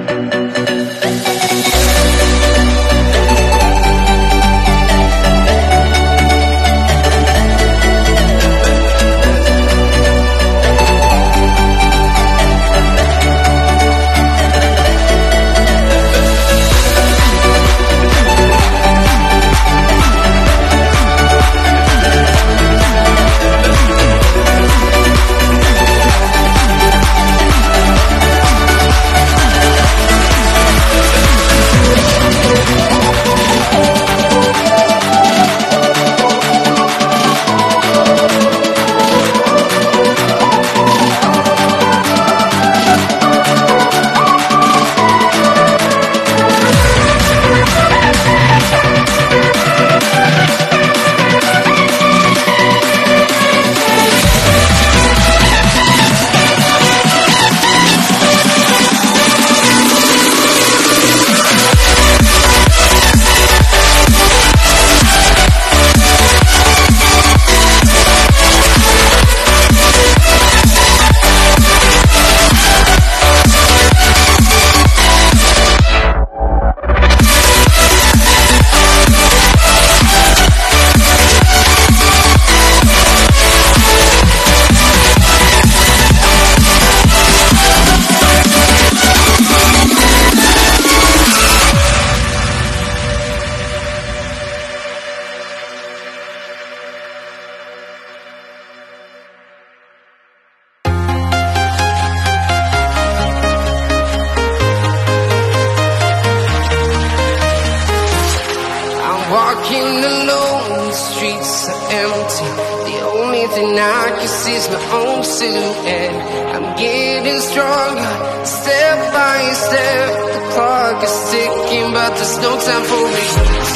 Walking alone, the streets are empty. The only thing I can see is my own silhouette. I'm getting stronger, step by step. The clock is ticking, but there's no time for me.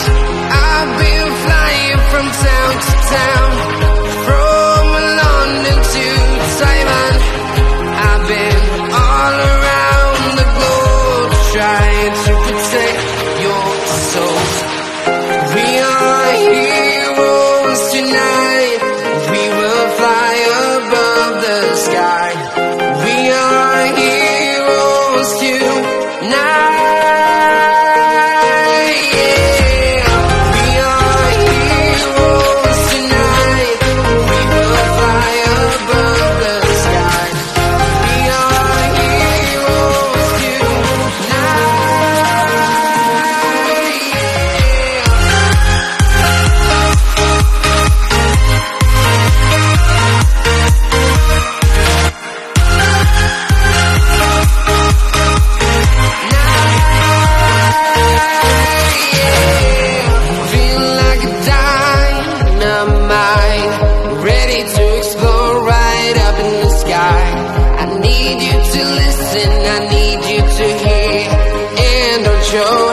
I've been flying from town to town, from London to Taiwan. I've been all around the globe, trying to protect your soul. We are heroes tonight. We will fly above the sky. We are heroes tonight. Yeah. We are heroes tonight. We will fly above the sky. We are heroes tonight. Show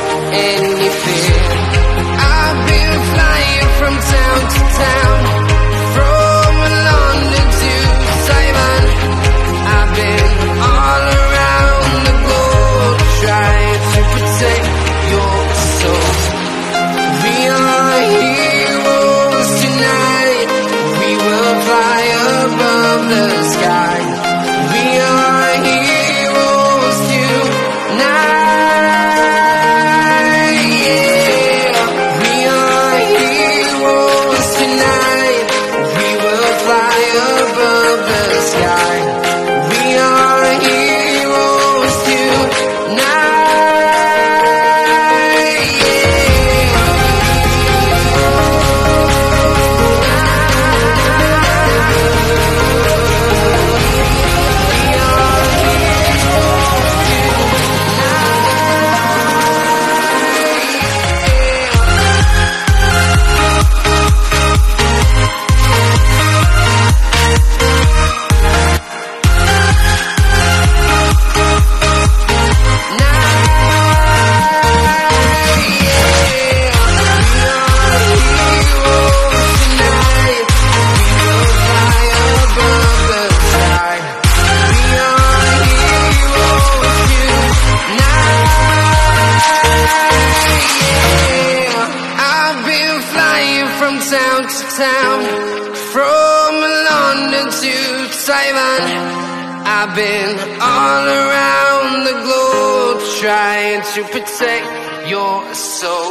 any fear. I've been flying from town to town, from London to Taiwan. I've been all around the globe, trying to protect your soul. We are heroes tonight. We will fly above the sky. We are heroes tonight. Town, from London to Taiwan. I've been all around the globe trying to protect your soul.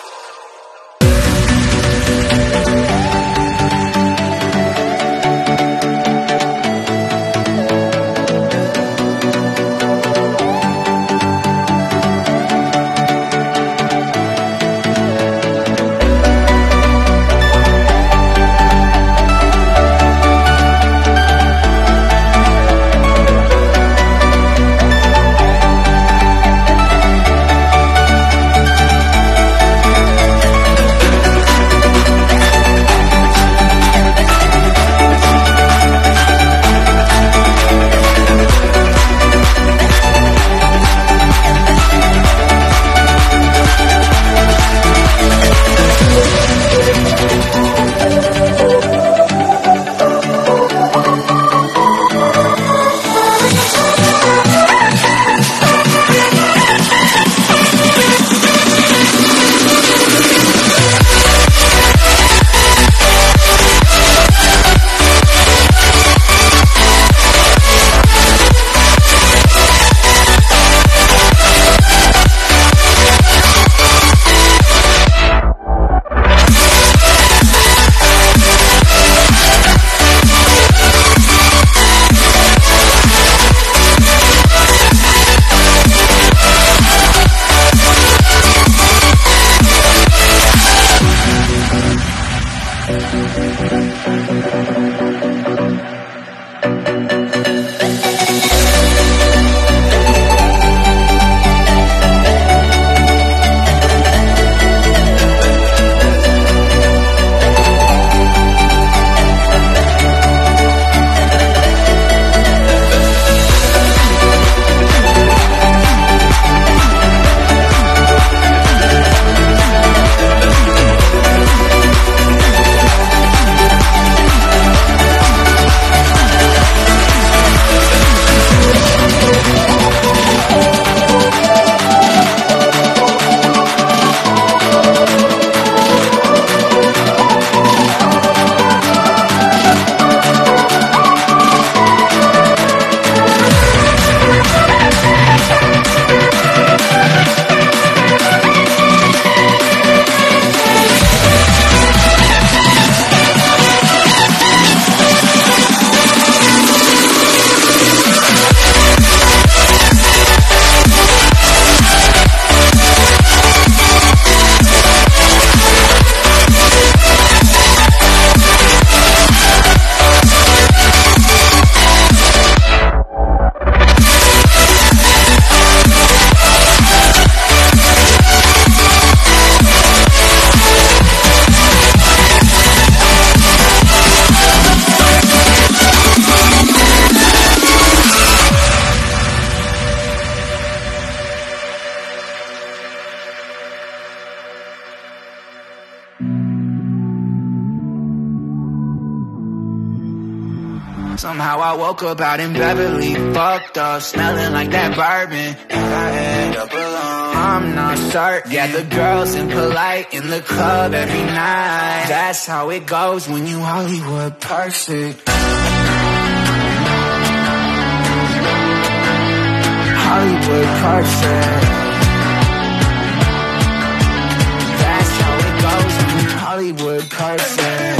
Somehow I woke up out in Beverly, fucked up, smelling like that bourbon, and I end up alone. I'm not certain. Yeah, the girls impolite in the club every night. That's how it goes when you Hollywood perfect. Hollywood perfect. That's how it goes when you Hollywood perfect.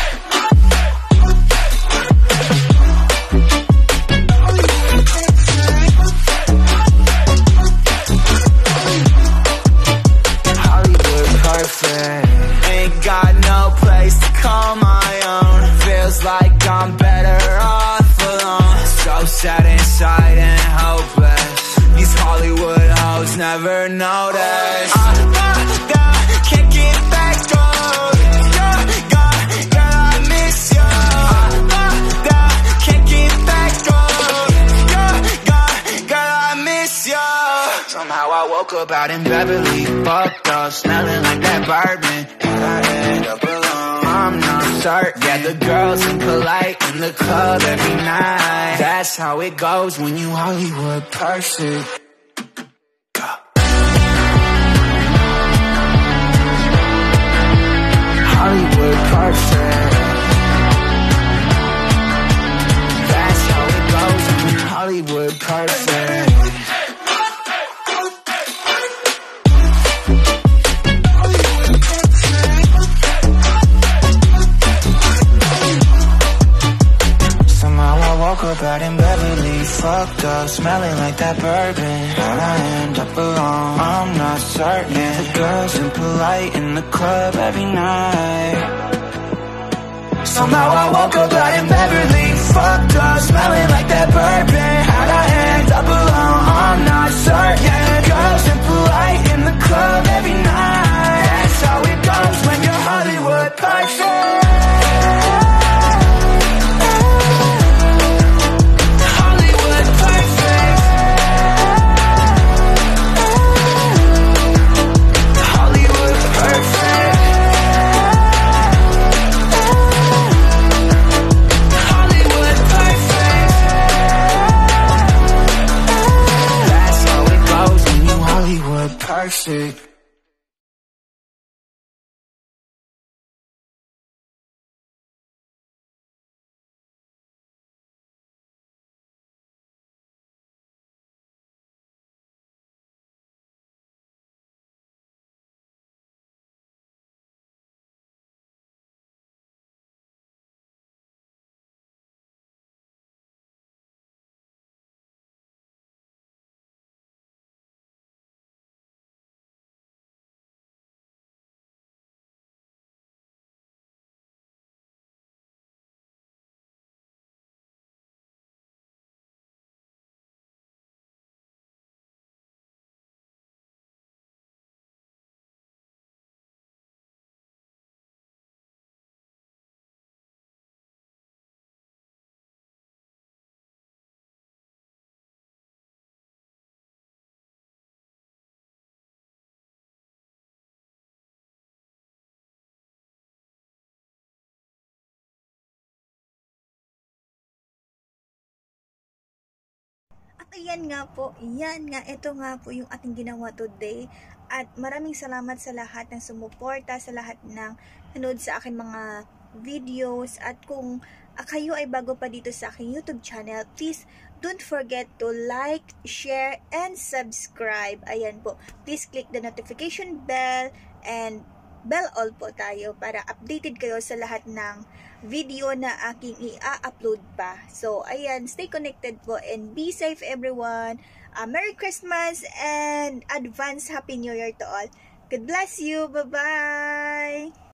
Ain't got no place to call my own. Feels like I'm better off alone. So sad inside and hopeless. These Hollywood hoes never notice. Can't get back on. Girl, I miss you. Can't get back on. Girl, I miss you. Somehow I woke up out in Beverly, fucked up, smelling like that bourbon, and I end up alone. I'm not certain. Yeah, the girls impolite in the club every night. That's how it goes when you Hollywood perfect. Hollywood perfect. That's how it goes when you smelling like that bourbon. How'd I end up alone? I'm not certain. The girls impolite in the club every night. Somehow I woke up out in Beverly, fucked up, smelling like that bourbon. How'd I end up alone? I'm not certain. Girls impolite in the club every night. That's how it goes when you're Hollywood perfect. Perfect. At ayan nga po, ito nga po yung ating ginawa today. At maraming salamat sa lahat ng sumuporta, sa lahat ng nanood sa akin mga videos. At kung kayo ay bago pa dito sa aking YouTube channel, please don't forget to like, share, and subscribe. Ayan po, please click the notification bell and bell all po tayo para updated kayo sa lahat ng video na aking i-upload pa. So, ayan, stay connected po and be safe everyone. Merry Christmas and advance Happy New Year to all. God bless you. Bye-bye!